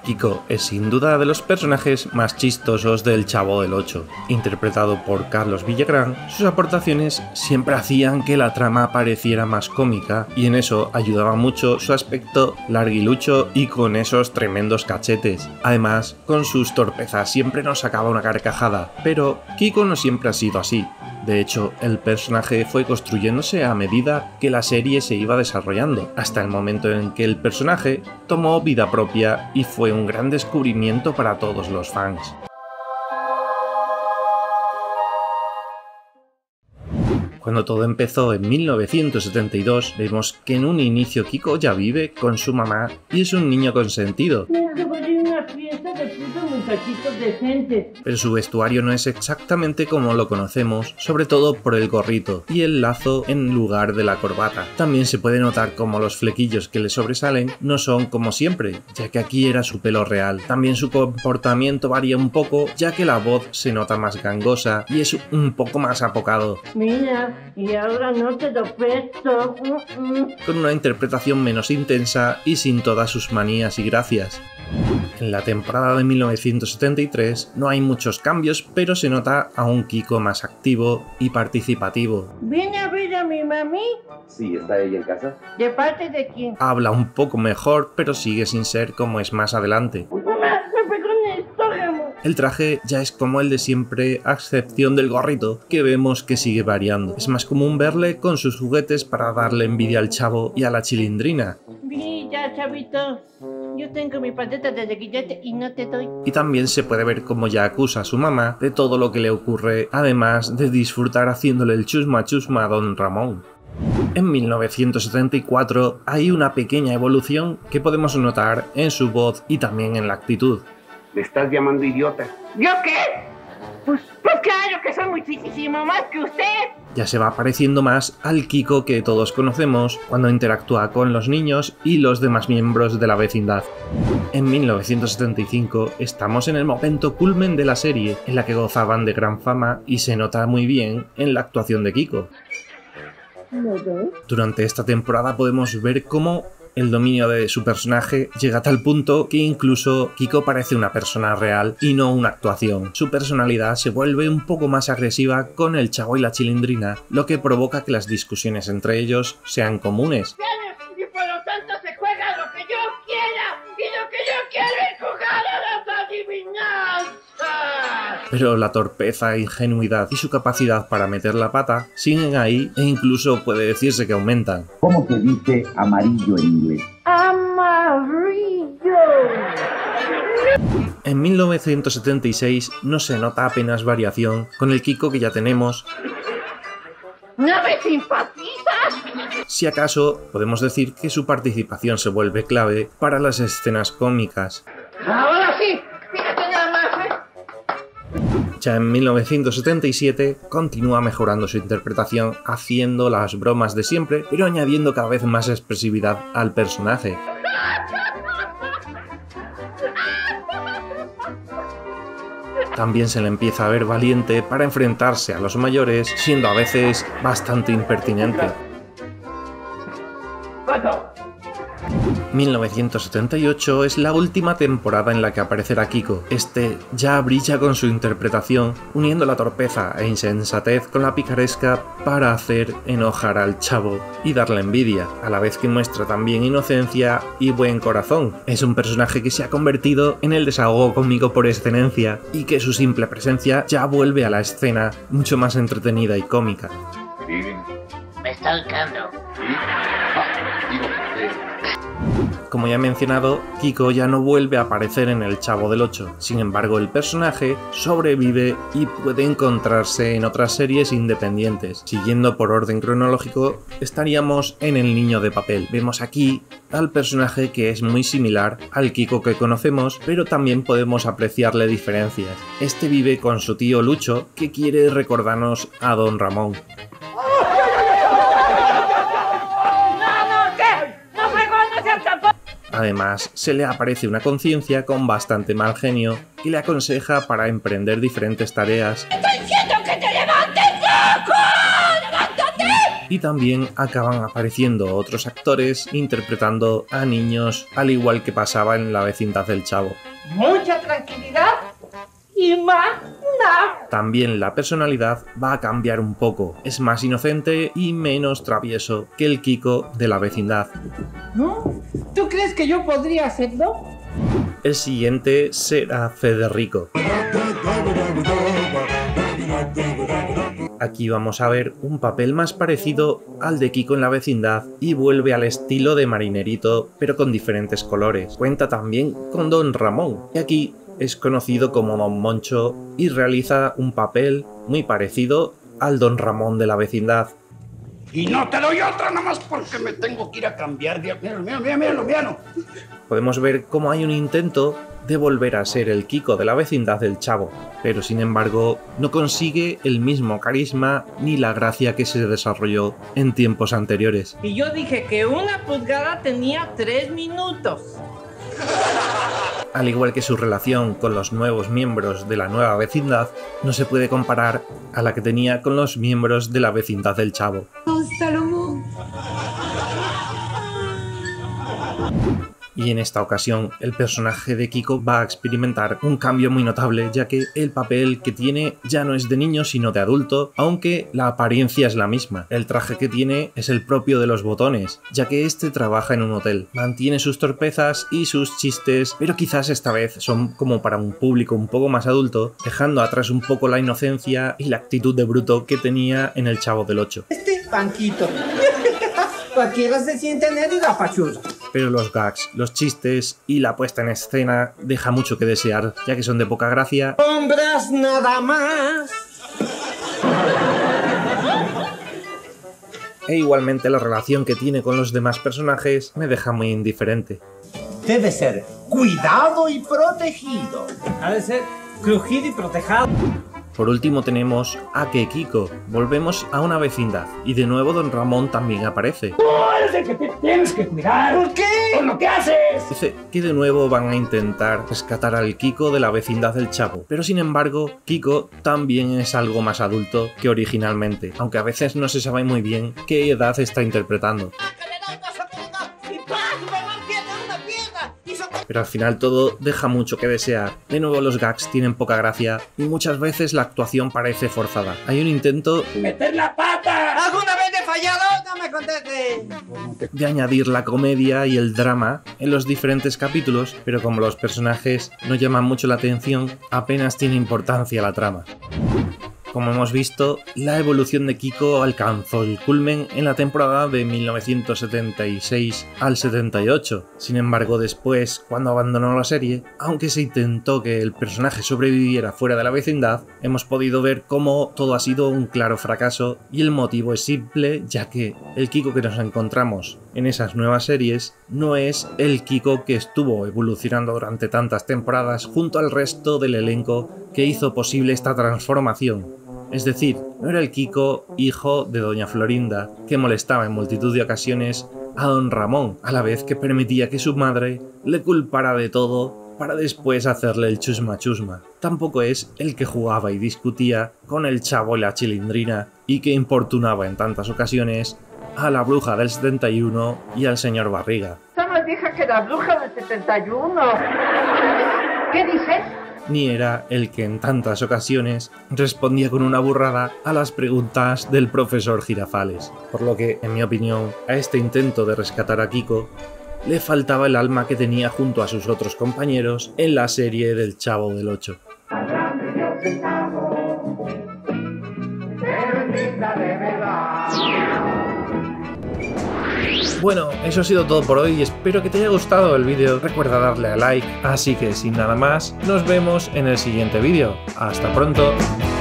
Kiko es sin duda de los personajes más chistosos del Chavo del Ocho. Interpretado por Carlos Villagrán, sus aportaciones siempre hacían que la trama pareciera más cómica y en eso ayudaba mucho su aspecto larguilucho y con esos tremendos cachetes. Además, con sus torpezas siempre nos sacaba una carcajada, pero Kiko no siempre ha sido así. De hecho, el personaje fue construyéndose a medida que la serie se iba desarrollando, hasta el momento en que el personaje tomó vida propia y fue un gran descubrimiento para todos los fans. Cuando todo empezó en 1972, vemos que en un inicio Kiko ya vive con su mamá y es un niño consentido. Pero su vestuario no es exactamente como lo conocemos, sobre todo por el gorrito y el lazo en lugar de la corbata. También se puede notar como los flequillos que le sobresalen no son como siempre, ya que aquí era su pelo real. También su comportamiento varía un poco, ya que la voz se nota más gangosa y es un poco más apocado. Mira, y ahora no te lo presto. Con una interpretación menos intensa y sin todas sus manías y gracias. En la temporada de 1973 no hay muchos cambios, pero se nota a un Kiko más activo y participativo. ¿Viene a ver a mi mami? Sí, ¿está ella en casa? ¿De parte de quién? Habla un poco mejor, pero sigue sin ser como es más adelante. Me pegó en el estómago. El traje ya es como el de siempre, a excepción del gorrito, que vemos que sigue variando. Es más común verle con sus juguetes para darle envidia al Chavo y a la Chilindrina. Mira, chavito, yo tengo mi pateta de reguillete y no te doy. Y también se puede ver cómo ya acusa a su mamá de todo lo que le ocurre, además de disfrutar haciéndole el chusma chusma a Don Ramón. En 1974 hay una pequeña evolución que podemos notar en su voz y también en la actitud. ¿Le estás llamando idiota? ¿Yo qué? Pues claro que soy muchísimo más que usted. Ya se va pareciendo más al Kiko que todos conocemos cuando interactúa con los niños y los demás miembros de la vecindad. En 1975 estamos en el momento culmen de la serie, en la que gozaban de gran fama y se nota muy bien en la actuación de Kiko. Durante esta temporada podemos ver cómo el dominio de su personaje llega a tal punto que incluso Kiko parece una persona real y no una actuación. Su personalidad se vuelve un poco más agresiva con el Chavo y la Chilindrina, lo que provoca que las discusiones entre ellos sean comunes. Y por lo tanto se juega lo que yo quiera. Y lo que yo quiero es jugar a las adivinanzas. Pero la torpeza, ingenuidad y su capacidad para meter la pata siguen ahí e incluso puede decirse que aumentan. ¿Cómo se dice amarillo en inglés? Amarillo. En 1976 no se nota apenas variación con el Kiko que ya tenemos. ¿No me simpatizas? Si acaso, podemos decir que su participación se vuelve clave para las escenas cómicas. Ahora sí, fíjate nada más, ¿eh? Ya en 1977 continúa mejorando su interpretación haciendo las bromas de siempre, pero añadiendo cada vez más expresividad al personaje. También se le empieza a ver valiente para enfrentarse a los mayores, siendo a veces bastante impertinente. 1978 es la última temporada en la que aparecerá Kiko. Este ya brilla con su interpretación, uniendo la torpeza e insensatez con la picaresca para hacer enojar al Chavo y darle envidia, a la vez que muestra también inocencia y buen corazón. Es un personaje que se ha convertido en el desahogo cómico por excelencia y que su simple presencia ya vuelve a la escena mucho más entretenida y cómica. Me está ahorcando. Como ya he mencionado, Kiko ya no vuelve a aparecer en el Chavo del Ocho. Sin embargo, el personaje sobrevive y puede encontrarse en otras series independientes. Siguiendo por orden cronológico, estaríamos en El Niño de Papel. Vemos aquí al personaje que es muy similar al Kiko que conocemos, pero también podemos apreciarle diferencias. Este vive con su tío Lucho, que quiere recordarnos a Don Ramón. Además, se le aparece una conciencia con bastante mal genio que le aconseja para emprender diferentes tareas. ¡Estoy diciendo que te levantes, loco! ¡Levántate! y también acaban apareciendo otros actores interpretando a niños, al igual que pasaba en La vecindad del Chavo. Mucha tranquilidad y más nada. También la personalidad va a cambiar un poco, es más inocente y menos travieso que el Kiko de La vecindad. ¿No? ¿Tú crees que yo podría hacerlo? El siguiente será Federico. Aquí vamos a ver un papel más parecido al de Kiko en La vecindad y vuelve al estilo de Marinerito, pero con diferentes colores. Cuenta también con Don Ramón, y aquí es conocido como Don Moncho y realiza un papel muy parecido al Don Ramón de La vecindad. Y no te doy otra nada más porque me tengo que ir a cambiar. Míralo. Podemos ver cómo hay un intento de volver a ser el Kiko de La vecindad del Chavo, pero sin embargo no consigue el mismo carisma ni la gracia que se desarrolló en tiempos anteriores. Y yo dije que una pulgada tenía 3 minutos. Al igual que su relación con los nuevos miembros de la nueva vecindad, no se puede comparar a la que tenía con los miembros de La vecindad del Chavo. Salomón. Y en esta ocasión el personaje de Kiko va a experimentar un cambio muy notable, ya que el papel que tiene ya no es de niño sino de adulto, aunque la apariencia es la misma. El traje que tiene es el propio de Los Botones, ya que este trabaja en un hotel. Mantiene sus torpezas y sus chistes, pero quizás esta vez son como para un público un poco más adulto, dejando atrás un poco la inocencia y la actitud de bruto que tenía en El Chavo del Ocho. Este banquito. Cualquiera se siente en él y da pachurra. Pero los gags, los chistes y la puesta en escena deja mucho que desear, ya que son de poca gracia. Hombres nada más. E igualmente la relación que tiene con los demás personajes me deja muy indiferente. Debe ser cuidado y protegido. Ha de ser crujido y protejado. Por último tenemos a que Kiko. Volvemos a una vecindad y de nuevo Don Ramón también aparece. Tú eres el que te tienes que cuidar. ¿Por qué? Con lo que haces. Dice que de nuevo van a intentar rescatar al Kiko de La vecindad del Chavo, pero sin embargo Kiko también es algo más adulto que originalmente, aunque a veces no se sabe muy bien qué edad está interpretando. Pero al final todo deja mucho que desear. De nuevo los gags tienen poca gracia y muchas veces la actuación parece forzada. Hay un intento ¡Meter la pata! ¿Alguna vez he fallado? No me contestes. de añadir la comedia y el drama en los diferentes capítulos, pero como los personajes no llaman mucho la atención, apenas tiene importancia la trama. Como hemos visto, la evolución de Kiko alcanzó el culmen en la temporada de 1976 al 78. Sin embargo, después, cuando abandonó la serie, aunque se intentó que el personaje sobreviviera fuera de la vecindad, hemos podido ver cómo todo ha sido un claro fracaso y el motivo es simple, ya que el Kiko que nos encontramos en esas nuevas series no es el Kiko que estuvo evolucionando durante tantas temporadas junto al resto del elenco que hizo posible esta transformación. Es decir, no era el Kiko, hijo de Doña Florinda, que molestaba en multitud de ocasiones a Don Ramón, a la vez que permitía que su madre le culpara de todo para después hacerle el chusma chusma. Tampoco es el que jugaba y discutía con el Chavo y la Chilindrina y que importunaba en tantas ocasiones a la bruja del 71 y al señor Barriga. Está más vieja que la bruja del 71. ¿Qué dices? Ni era el que en tantas ocasiones respondía con una burrada a las preguntas del profesor Girafales. Por lo que, en mi opinión, a este intento de rescatar a Kiko le faltaba el alma que tenía junto a sus otros compañeros en la serie del Chavo del Ocho. Bueno, eso ha sido todo por hoy, espero que te haya gustado el vídeo, recuerda darle a like, así que sin nada más, nos vemos en el siguiente vídeo. ¡Hasta pronto!